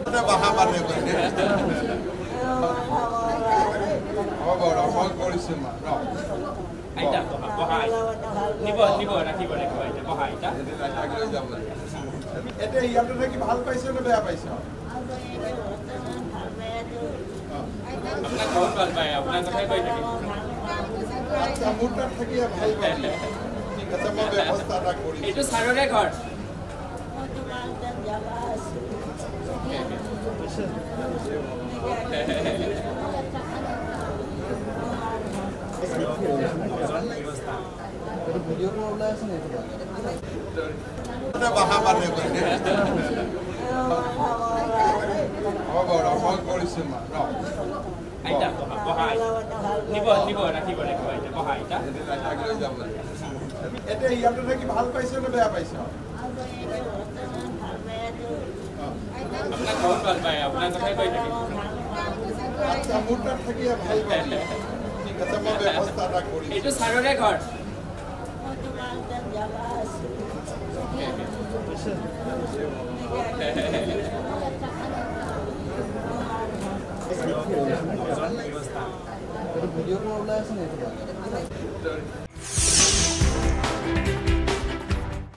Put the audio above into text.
বাহা মানে হ'ব মই কৰিছোঁ মা আইতা বহা নিব ৰাখিব আইতা বহা আইতা লৈ যাব এতিয়া ইয়াতে থাকি ভাল পাইছে নে বেয়া পাইছে আপোনাক বহুত ভাল পায় আপোনাৰ কথাই কৈ থাকে আচ্ছা মোৰ তাত থাকি ভাল পাইছে ঠিক আছে মই ব্যৱস্থা এটা কৰিম এইটো ছাৰৰে ঘৰ বাহা মানে হ'ব মই কৰিছোঁ মা আইতা বহা নিব ৰাখিব আইতা বহা আইতা লৈ যাব এতিয়া ইয়াতে থাকি ভাল পাইছে নে বেয়া পাইছে আপোনাক বহুত ভাল পায় আপোনাৰ কথাই কৈ থাকে আচ্ছা মোৰ তাত থাকি ভাল পাইছে ঠিক আছে মই ব্যৱস্থা এটা কৰিম এইটো ছাৰৰে ঘৰ ভিডিঅ' ওলাই আছে নেকি